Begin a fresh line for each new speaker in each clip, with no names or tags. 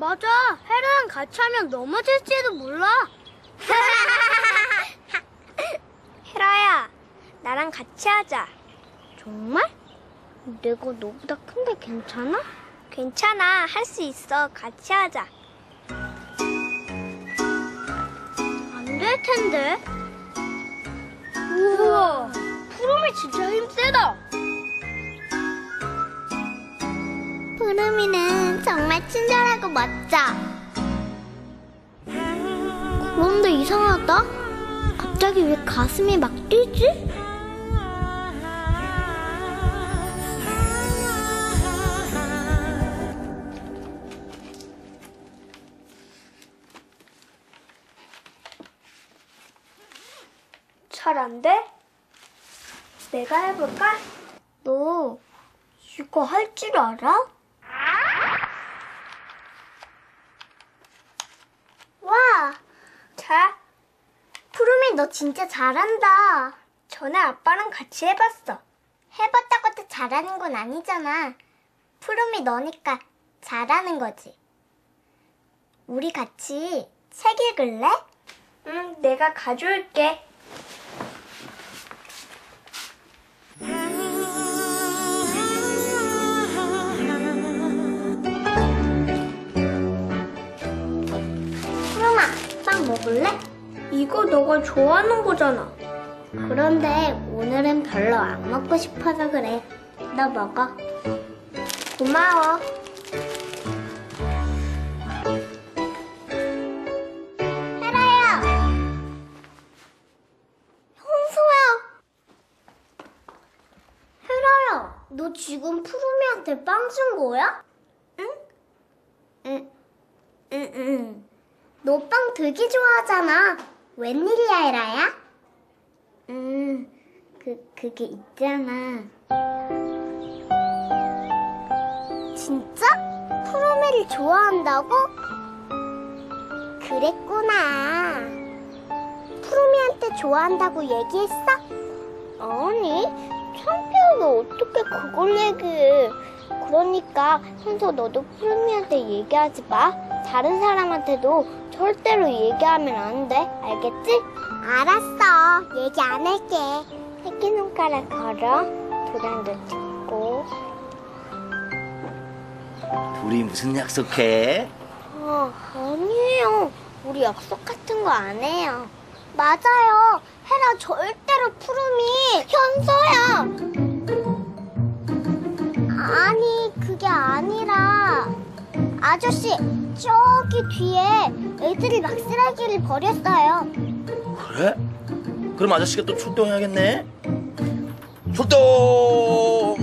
맞아. 헤라랑 같이 하면 넘어질지도 몰라. 헤라야, 나랑 같이 하자. 정말? 내가 너보다 큰데 괜찮아? 괜찮아. 할 수 있어. 같이 하자. 안 될 텐데. 우와, 푸름이 진짜 힘세다. 푸름이는 정말 친절하고 멋져. 그런데 이상하다. 갑자기 왜 가슴이 막 뛰지? 잘 안 돼? 내가 해볼까? 너 이거 할 줄 알아? 와, 자, 푸름이 너 진짜 잘한다. 전에 아빠랑 같이 해봤어. 해봤다고 또 잘하는 건 아니잖아. 푸름이 너니까 잘하는 거지. 우리 같이 책 읽을래? 응, 내가 가져올게. 푸름아, 빵 먹을래? 이거 너가 좋아하는 거잖아. 그런데 오늘은 별로 안 먹고 싶어서 그래. 너 먹어. 고마워. 헤라야! 현서야! 헤라야, 너 지금 푸름이한테 빵 준 거야? 응. 너 빵 되게 좋아하잖아. 웬일이야, 헤라야? 그게 있잖아. 진짜? 푸르미를 좋아한다고? 그랬구나. 푸르미한테 좋아한다고 얘기했어? 아니, 창피하게 어떻게 그걸 얘기해. 그러니까 현서 너도 푸르미한테 얘기하지 마. 다른 사람한테도 절대로 얘기하면 안 돼. 알겠지? 알았어. 얘기 안 할게. 새끼손가락 걸어. 도장도 찍고.
둘이 무슨 약속해?
아니에요. 우리 약속 같은 거 안 해요. 맞아요. 헤라 절대로 푸름이 현서야. 아니, 그게 아니라 아저씨, 저기 뒤에 애들이 막 쓰레기를 버렸어요.
그래? 그럼 아저씨가 또 출동해야겠네? 출동!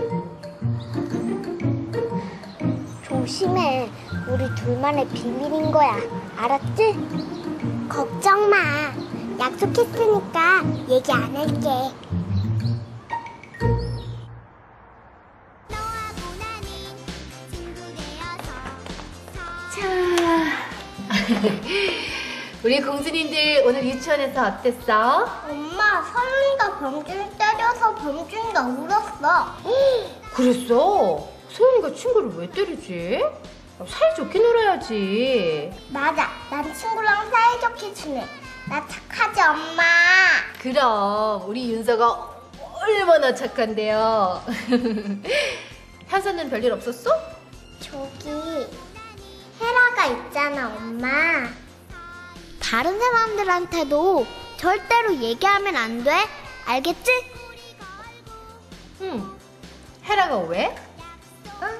조심해. 우리 둘만의 비밀인 거야. 알았지? 걱정 마. 약속했으니까 얘기 안 할게.
우리 공주님들 오늘 유치원에서 어땠어?
엄마, 서윤이가 범준이 때려서 범준이가 울었어.
그랬어? 소연이가 친구를 왜 때리지? 사이좋게 놀아야지.
맞아. 난 친구랑 사이좋게 지내. 나 착하지, 엄마?
그럼 우리 윤서가 얼마나 착한데요. 현서는 별일 없었어?
저기 헤라가 있잖아, 엄마. 다른 사람들한테도 절대로 얘기하면 안 돼. 알겠지?
응. 헤라가 왜?
응?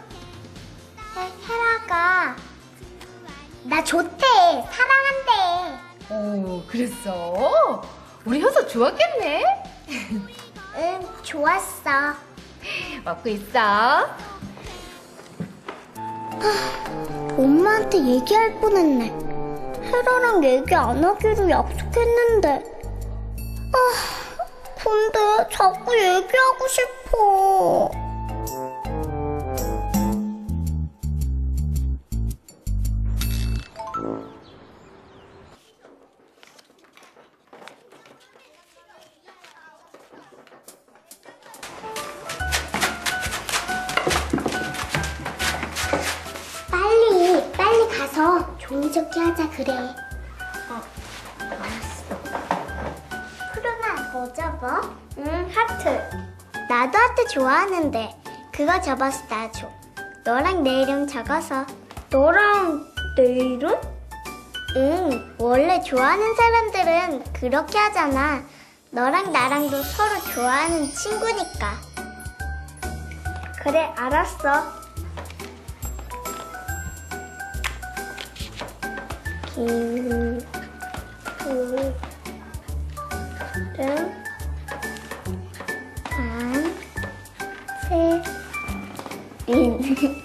헤라가 나 좋대. 사랑한대.
오, 그랬어? 우리 현서 좋았겠네?
응, 좋았어.
먹고 있어.
엄마한테 얘기할 뻔했네. 헤라랑 얘기 안 하기로 약속했는데. 근데 자꾸 얘기하고 싶어. 빨리 종이접기 하자 그래. 알았어. 푸른아 뭐 접어? 응, 하트. 나도 하트 좋아하는데 그거 접어서 나 줘. 너랑 내 이름 적어서. 너랑 내 이름? 응, 원래 좋아하는 사람들은 그렇게 하잖아. 너랑 나랑도 서로 좋아하는 친구니까. 그래, 알았어. 김푸른 한세린.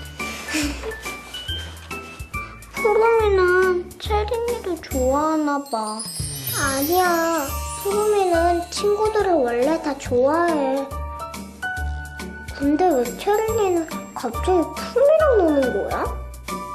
푸르미는 체린이도 좋아하나 봐. 아니야. 푸르미는 친구들을 원래 다 좋아해. 근데 왜 체린이는 갑자기 푸르미랑 노는 거야?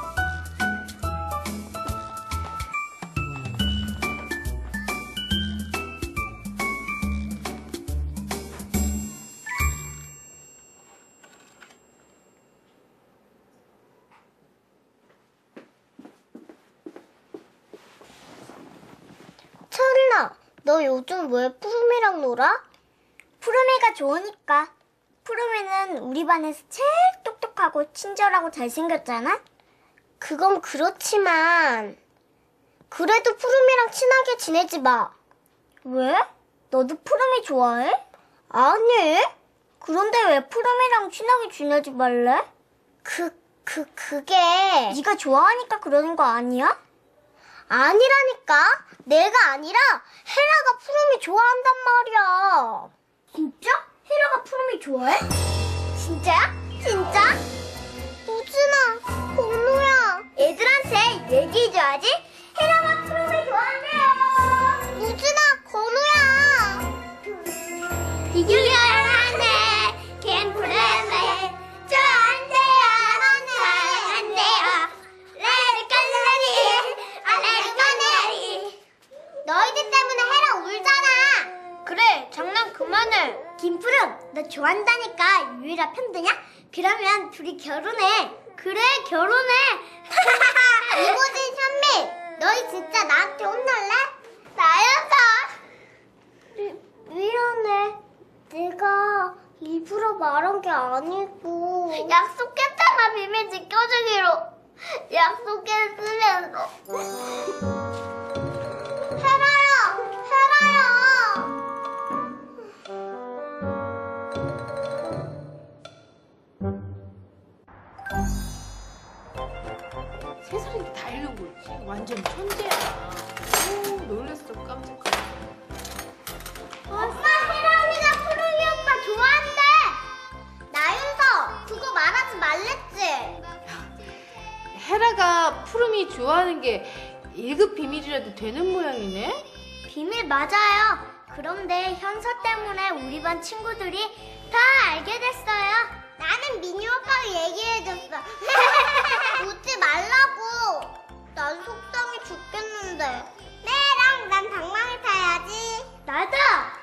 체린아, 너 요즘 왜 푸르미랑 놀아? 푸르미가 좋으니까. 푸르미는 우리 반에서 제일 똑똑하고 친절하고 잘생겼잖아? 그건 그렇지만 그래도 푸르미랑 친하게 지내지 마. 왜? 너도 푸르미 좋아해? 아니. 그런데 왜 푸르미랑 친하게 지내지 말래? 그게 네가 좋아하니까 그러는 거 아니야? 아니라니까. 내가 아니라 헤라가 푸르미 좋아한단 말이야. 진짜? 헤라가 푸르미 좋아해? 진짜야? 진짜? 우진아, 건우야. 애들한테 얘기해줘야지. 헤라가 푸르미 좋아한대요. 우진아, 건우야. 이겨야하네. 걘 푸르미 좋아한대요. 좋아한대요. 너희들 때문에 헤라 울잖아. 그래, 장난 그만해. 김푸른, 너 좋아한다니까 유일아 편드냐? 그러면 둘이 결혼해. 그래, 결혼해. 이보진, 현미, 너희 진짜 나한테 혼날래? 나연아. 미안해. 내가 일부러 말한 게 아니고. 약속했잖아, 비밀 지켜주기로. 약속했으면서.
세 살인데 다 읽는 거 있지? 완전 천재야. 오, 놀랬어, 깜짝이야.
엄마, 헤라 언니가 푸르미 오빠 좋아한대. 나윤서, 그거 말하지 말랬지?
헤라가 푸름이 좋아하는 게 1급 비밀이라도 되는 모양이네?
비밀 맞아요. 그런데 현서 때문에 우리 반 친구들이 다 알게 됐어요. 나는 미니 오빠가 얘기해줬어. 웃지 말라고. 난 속상해 죽겠는데. 네랑 난 방망이 타야지. 나도.